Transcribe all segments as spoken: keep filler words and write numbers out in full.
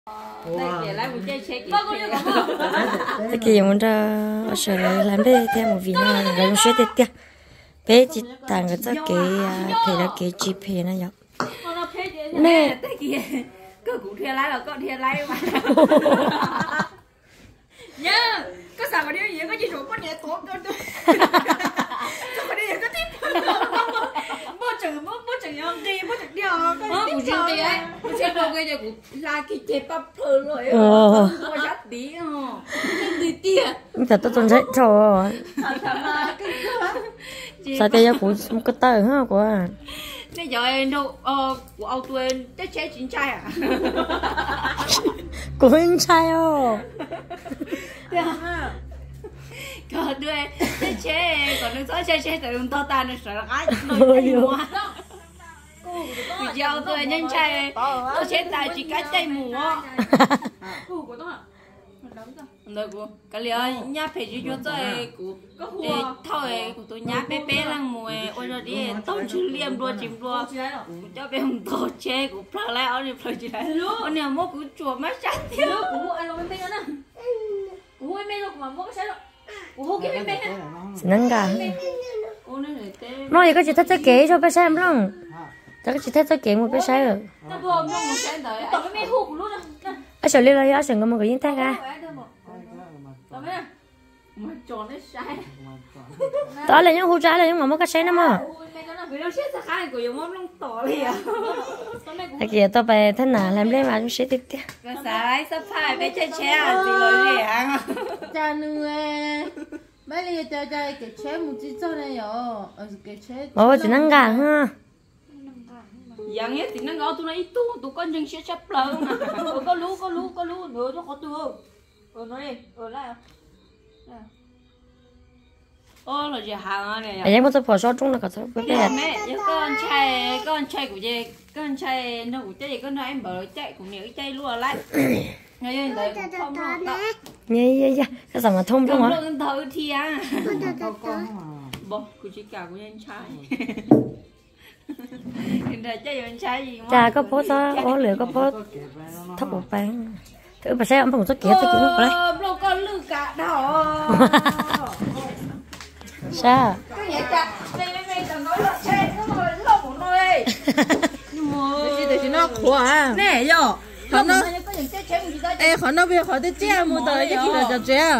thế kia muốn ra sợ làm bé theo một vị nào là gần suốt tiệt bé chỉ tàng cái cái thì là cái chip hè nó nhở nè cứ cũng thiệt lái là có thiệt lái mà nhá có sao mà điều gì có gì rồi có nhẹ tốt cơ có mà điều gì có tiếp bố chừng bố bố chừng nhau đi bố chừng điều có tiếp chừng gì ấy xem đâu cái gì cũng là cái chế bắp phơ rồi ờ có chắc tí ờ tí tia thật tôi tuần thấy rồi sao cái giá của cái tờ ha của bây giờ em đâu ờ của ông tôi chắc chế chín trai à của anh trai ô còn đưa chế chế còn đừng nói chế chế từ to ta nó sợ gái nổi nhiều quá bây giờ tôi nhân trai tôi chế tài chỉ cái tay mù á được cô cái liệu nhá phải chỉ cho tôi của để thôi của tôi nhá bé bé lăng mùi ôi rồi đi tôm chữ liêm đua chìm đua cho bé hùng tổ chế của phở lại ở đi phở chỉ lại con nào mua của chùa mắt chặt thiếu của mua ăn luôn bên đó nè của mua bên luôn mà mua cái đó của mua cái bên bên nè nâng cả nói gì có chị thích cái kế cho bé xem không chắc chị thích cái kế một bé xem rồi anh sợ lên đây anh sợ ngâm một cái gì thế cả đó là những hũ trái là những món cá xé nữa mà kìa tôi về thế nào làm lên mà chúng sẽ tiếp tiếp cái sáng sắp phải bé chơi chơi gì rồi gì hả cha nuôi mấy lần chơi chơi cái chơi một chút cho này rồi cái chơi bố chỉ năng gà ha dạng hết thì nó ngó tụi nó ít tu tụi con chừng sẽ chấp lỡ mà có lú có lú có lú nữa cho có tường ờ nói đi ờ lại ô là gì hàng này anh em có thể bỏ sót trong là có thể biết cái mẹ con trai con trai của gì con trai nó của chơi con nói em bảo chạy của nhiều chạy luôn lại ngay đây không lo nhây nhây nhây cái gì mà thông trong hả không thử thì à bỏ của chị cả của anh trai hiện tại chơi anh trai gì cha có post đó có lửa có post thấp một bán thử mà xem ông không có kia thì cũng đấy đâu con lư cả đỏ sao cái gì chặt đây đây đây tao nói là chơi nó mà lông một nơi nhưng mà cái gì nó khỏe nè yo họ nó ê họ nó bây họ tới chơi một đời cái gì là cho chơi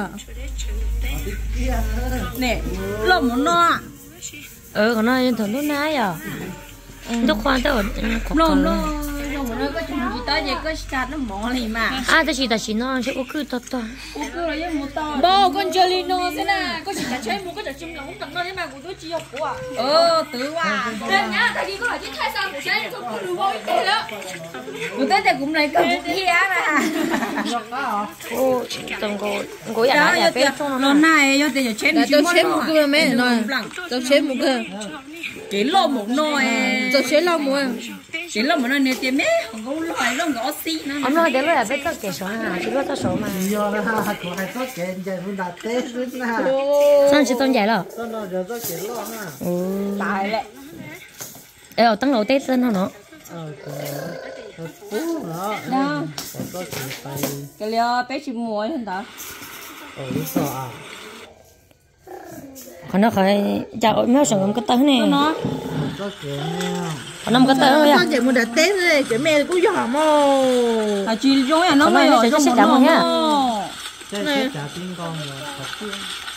nè lông một no ừ còn nói thằng nó nái à lúc khoan tới lông nó lông một nơi có chuyện gì tới vậy có chặt nó mỏ này mà à tôi chỉ là chỉ nó sẽ có cứ to to có cứ là một to bò con chơi lino thế nào có chỉ là chơi một cái trò chim lóng tặng nó thế mà của tôi chỉ học của ờ tự qua đây nhá tại vì có là chỉ thay sao của chơi tôi có đủ bao nhiêu đó của tôi thì cũng lấy cầm vũ khí mà ô từng cô cô nhà này bé trong nó này do tiền chơi một tôi chơi một cái mẹ nói tôi chơi một cái chỉ lo một nồi tôi chơi lo một chỉ lo một nồi này tiền mấy không có loại lo ngõ xí nữa ông nói đến là biết tất cả số nào chỉ biết tất số mà giờ là hạt của hai tất cả giờ cũng đặt tết rồi na sao chỉ tôn giải rồi tôi nói giờ tất cả lo ha ừ tài lệ ê ở tăng lầu tết dân không nó ờ cái phú đó đó có cái tay cái liều bé chỉ muối hơn đó ở sợ à còn nó khỏi chào mấy sản phẩm cái tớ này nó có cái nè còn năm cái tớ thôi à con chị muốn đặt tết rồi cái mẹ cũng giỏi mà à chỉ giống như nó mới ở trong một nó nha cái cái trả tiền con rồi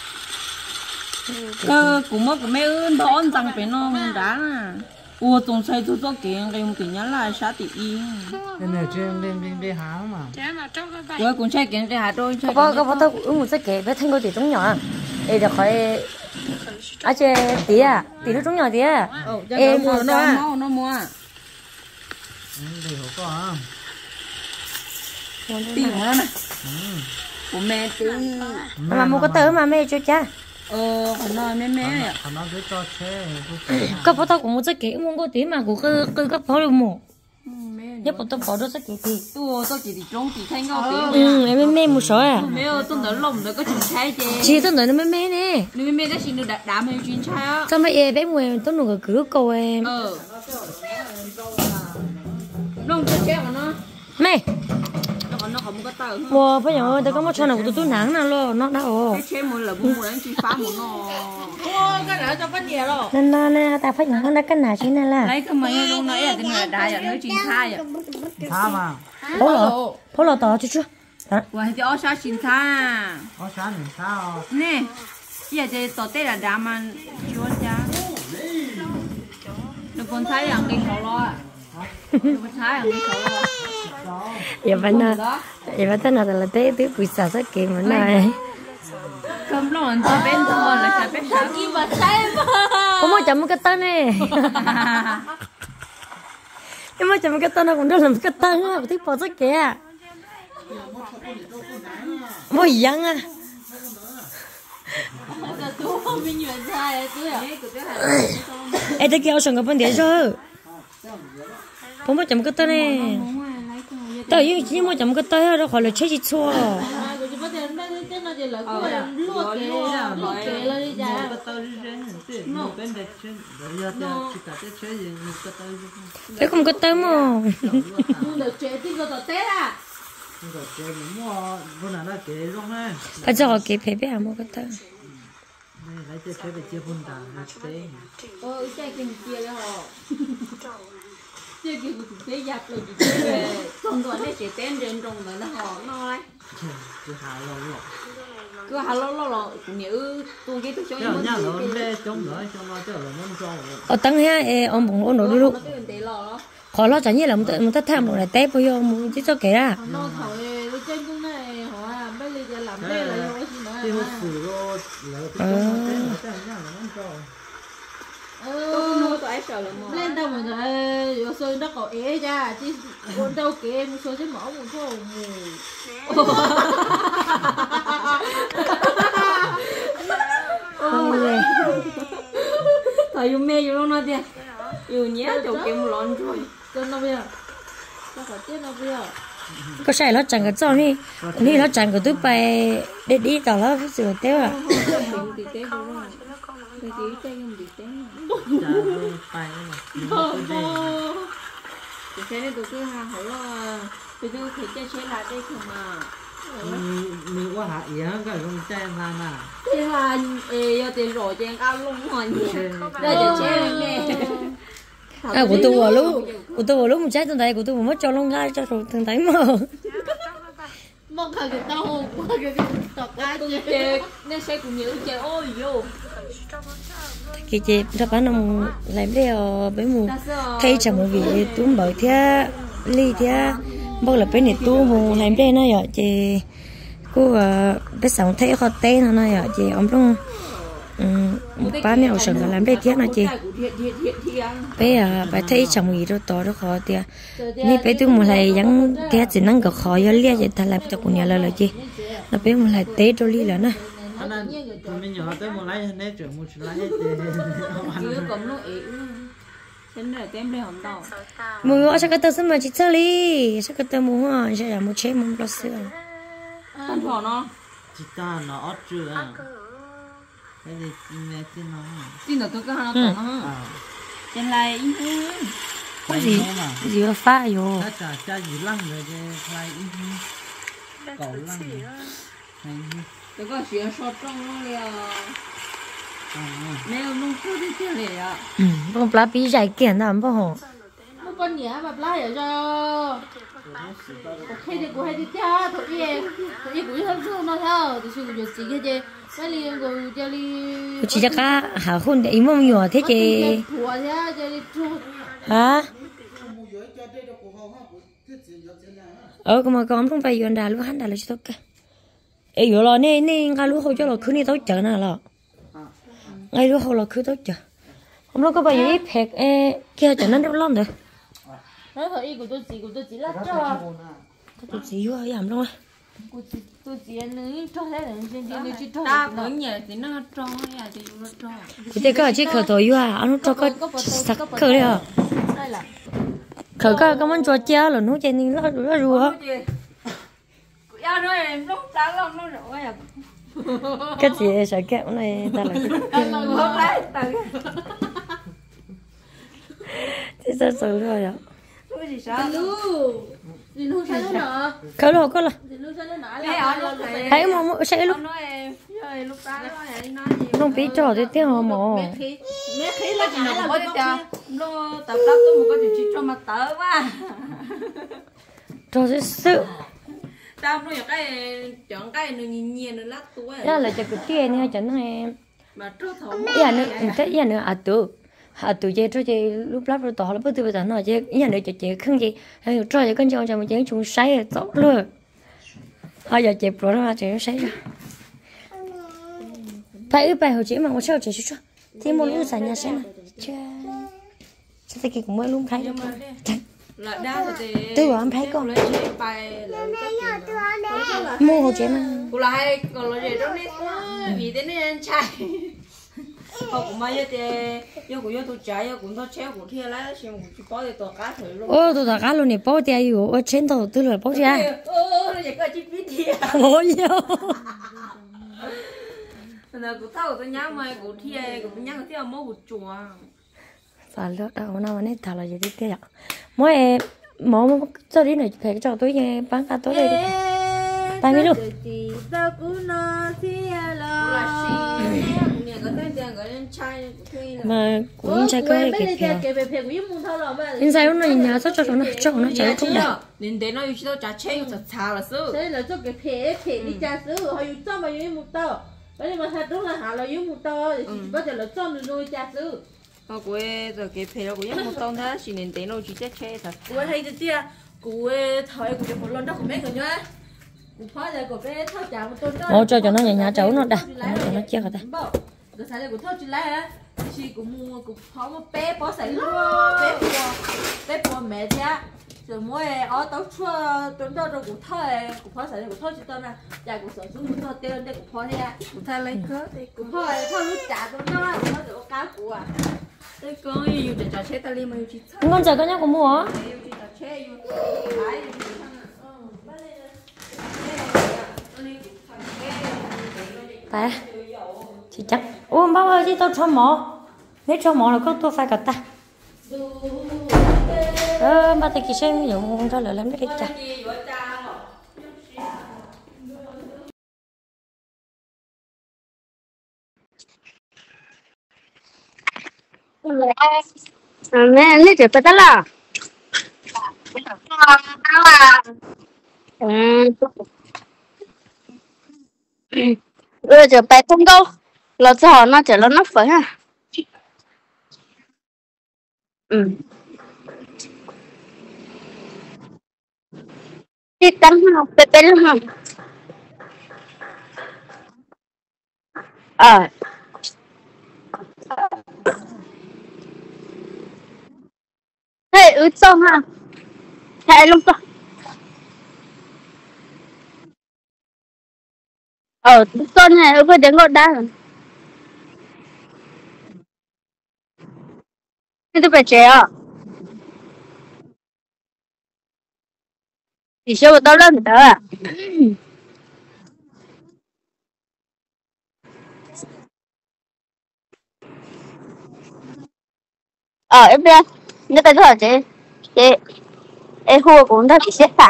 cơ cũng mất cái mấy ơn đó anh tăng phải nó đá ủa tổng xây tôi cho kiện cái một kiện nhá là sáu tỷ cái này trên lên lên đi há mà ủa cũng xây kiện cái hạt đôi có có có tao uống một cái bé thanh cô tỷ trống nhỏ để được khỏi à chị tí à tí nó trống nhỏ tí à em mua nó nó nó mua đi hộ có hả tí nữa nè của mẹ tí mà mua cái tớ mà mẹ cho cha ờ còn nói mẹ mẹ nó cứ cho xe cái bố tao cũng muốn cái kế muốn có tí mà cũng cứ cứ cái pháo được mổ nhất bố tao bỏ được cái kế thì tôi tôi chỉ trống chỉ thanh ngao tí ừ em mẹ một số à mẹ ơi tôi nở lồng nở có chuyện trai chứ chị tôi nở nó mẹ mẹ nè nếu mẹ cái chuyện được đã đã mẹ chuyện trai á sao mẹ bé mùi tôi nở cứ câu em ờ lồng chơi chơi mà nó mẹ một cái tờ wow bây giờ tôi có một chọn nào của tôi nắng nào lo nó đâu cái chế một là một lần chỉ phá một nó cái đó cho bắt nhẹ rồi nên nó nè ta phải nhận nó cái nào chứ này là lấy cái mấy cái nói là cái này đại là nói chuyện sai à Tha mà. phố lò phố lò tỏ chứ chưa và cho sao chuyện sai Có sáng thì sao? nè giờ thì tỏ tết là đám ăn chúa cha được con thái ăn đi khẩu lo được con thái ăn đi khẩu lo giờ vẫn là giờ vẫn tên là là tế tế quỷ xả sát kì mà này cơm lo ăn cho bên thôi là sẽ bên sao nhưng mà sai mà có một chấm cái tên này nhưng mà chấm cái tên nó cũng được làm cái tên á thích bỏ sát kì à mỗi dạng à ê tôi kêu xong cái vấn đề rồi có một chấm cái tên này tao yêu chỉ một chấm cái tên đó khỏi là chơi gì chua cái không cái tên mà bây giờ cái phê phê một cái tên Lấy chơi chơi về chơi phun đà là tế. ôi chơi cái kia đó chơi cái của tế giáp rồi chơi con tuần này chỉ tên trên trong mà nó họ nó đấy Chứ hà lâu rồi. cứ hà lâu lâu lâu nếu tôi cái tôi cho Chứ nhá lớn về chống nữa cho nó chứ là nó cho. ở tăng ha ông bụng ông nổi luôn khỏi lo chẳng như là một một tất tham một này tép bây giờ một chứ cho kể ra nó thổi với chân cũng này họ làm bây giờ làm đây là vô gì Thì nữa một phủ rồi là cái cho nó tên là tên nhá là nó cho. tôi nuôi tôi ấy sợ là mà lên đâu mà rồi vô sơn nó còn ế ra chứ con đâu kể một số cái mỏ một số ôi thời yêu mê yêu nó đi yêu nhé chồng kiếm một lon rồi cho nó bây giờ cho khỏi chết nó bây giờ có sai nó chẳng cái cho đi đi nó chẳng cái túi bài để đi tao nó sửa téo à thì tế đâu rồi cái gì chơi không bị tế Chả rồi phải mà. thì thế nên tôi cứ hàng hỏi là tôi cứ thấy chơi chơi lại đây không mà Mình có hạ ý hơn cái không chơi ra nè. thế là giờ tiền rồi tiền ao luôn rồi đây để chơi nè à của tôi vào lúc của tôi vào lúc một trái thằng thầy của tôi mất cho lông gai cho rồi thằng thầy mà mong khởi cái tao qua cái cái tọt ra tôi chơi nên sẽ cũng nhớ chơi ôi vô cái chị ra bán ông làm đây ở bên mù thay chẳng một vị túm bởi thế ly thế bao là bên này tu mù làm đây nó vậy chị cô bé sống thấy họ tên nó vậy chị ông trong một ba mẹ sừng là làm đây thế nó chị bé à bé thấy chẳng một gì đâu to đó khó thì ni bé tôi một lại vẫn thế chỉ năng gặp khó giờ lia vậy ta làm cho cô nhà là là chị nó bé một lại té đâu ly là nó Anh anh mình nhỏ tới một lái nét trưởng một lái thì chứ cũng nó ế thế là tem đây hỏng tàu mua sao cái tơ xem mà chị chơi đi sao cái tơ mua hoa sẽ là một chế một bao sữa con thỏ nó chỉ ta nó ót chưa à cái gì nghe tin nó tin là tôi cứ hàng nó nó trên này cái gì gì là pha vô ta trả cha gì lăng rồi cái khai cậu lăng này tôi có chuyện sốt trong nó liền nếu nó cứ đi chơi liền à ừ con lá bí dài kiện đó không hổ một con nhá mà lá ở cho ok thì cô hay đi cha thôi đi thôi đi cũng không sao nó sao thì sự việc gì cái gì cái liền rồi chơi đi chỉ cho cá hảo hôn để im mong nhỏ thế chị thua thế chơi đi thua hả ờ còn mà con không phải yon đà lúc hắn đà là chỉ tốt cả ê yo lo nè nè ngay lúc hồi cho là cứ đi tốt chợ nào lo ngay lúc hồi là cứ tốt chợ hôm đó có bao nhiêu ít phèn ê kia chợ nó đâu lắm rồi nói thôi ý của tôi chỉ của tôi chỉ là cho tôi chỉ vô làm đâu của tôi chỉ là nữ cho thế là trên trên chỉ cho ta với nhà thì nó cho nhà thì nó cho cái cái chỉ khởi tôi vô à anh cho có sắc khởi đấy à đây là khởi cái cái món cho cha là nó trên nó nó rùa ya rồi lúc ta lòng nó rồi à cái gì sợ kẹo này ta là cái không lấy từ thế sao sợ rồi ạ cái gì sao lu đi luôn sao nữa có lo có lo đi luôn sao nữa Thế ở lúc này thấy mà mua sẽ lúc ông nói rồi lúc đó nói vậy nói gì không biết trò thì tiếng họ mò mẹ khí mẹ khí là là chỉ cái nó là có cái cho lo tập đó tôi một cái chuyện cho mà tớ quá trò sẽ sự tao nói cái chọn cái nó nhìn nhìn nó lát tuổi đó là cho cái tiền nha chẳng em mà trâu thổ dạ nữa thế dạ nữa à tụ à tụ chơi trò chơi lúc lát rồi tỏ là bữa từ bây giờ nó chơi dạ nữa chơi không gì hay trò chơi con chơi cho mình chơi chung say rồi tốt luôn họ giờ chơi pro nó chơi say rồi phải ướp bài hồi chỉ mà một sao chơi chút thì một lúc xài nhà xem chơi sao thì cũng mới luôn thấy đâu là đa thì tôi bảo em thấy con lấy chơi bài là mua hồ chế mà cũng là hay còn là gì đó nên vì thế nên chạy họ cũng may thì yêu cũng yêu tôi chạy yêu cũng tôi treo cũng thiệt lấy xem cũng chỉ có để tôi cá thử luôn ô tôi đã cá luôn nè bao tiền yêu ở trên tàu tôi là bao tiền ô nó chỉ có chi phí thiệt ôi yo là cũng thâu tôi nhớ mày cũng thiệt cũng nhớ cái thiệt mua một chùa phải lúc đó nó mà nên thà là gì tiếp theo mỗi em mỗi cho đi này phải cho tôi nghe bán cá tôi đây đi bán cái luôn mà cũng chạy cái kẹp kẹp nhưng sao nó nhà sao cho nó cho nó chạy không được nên đến nó yêu cho trả chơi cho xào là sư thế là cho cái phê phê đi trả sư họ yêu cho mà yêu một tờ bây giờ mà thật đúng là họ là yêu một tờ thì bây giờ là cho rồi trả sư họ quê rồi cái phê nó cũng giống một tông thế chỉ nên đến nó chỉ chết chơi thật quê hay cái tia quê thời của một lần đó không biết rồi nhá phá giờ của bé tháo chả một tôn ô cho cho nó nhà nhà cháu nó đặt cho nó chia cả ta rồi sáng giờ của tháo chỉ lại á chị cũng mua cũng phá một bé bỏ sấy luôn bé bùa bé bùa mẹ cha rồi mỗi ở tàu chua tôn đó rồi cũng thay cũng phá sấy cũng tháo chỉ tôn à giờ cũng sản xuất cũng tháo tiền đây cũng phá thế à cũng thay lấy cớ cũng phá tháo lúc trả tôn đó cũng tháo được cá của à cái con yêu để trả chơi ta đi mà yêu chỉ con chờ con nhá của mua yêu chỉ trả chơi yêu phải tại chị chắc ủa bao ơi chứ tôi cho mỏ nếu cho mỏ là có tôi phải cả ta ờ ba thì kỳ xem dùng cho lợi lắm đấy cái chả mẹ lấy chụp tao là rồi chụp bài tung đâu là cho nó chỉ là nó phải ha ừ đi tăng học bé bé luôn không ờ thế ướt xong ha thế luôn sao ờ con này có đến ngọn đá rồi thế tôi phải trẻ à thì sao mà tao lên tớ à ờ em biết nếu tao cho chị chị em hùa cũng tao bị xếp phạt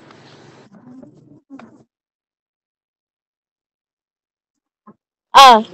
ờ